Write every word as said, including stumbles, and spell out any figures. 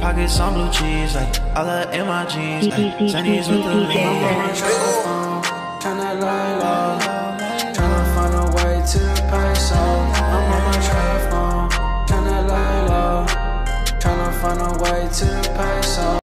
Pockets on blue cheese, like all the M I Gs, like Sundays with the lean. I'm on my telephone, tryna lie low, tryna find a way to the peso. I'm on my telephone, tryna lie low, tryna find a way to the peso.